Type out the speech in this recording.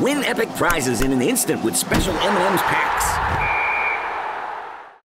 Win epic prizes in an instant with special M&M's packs.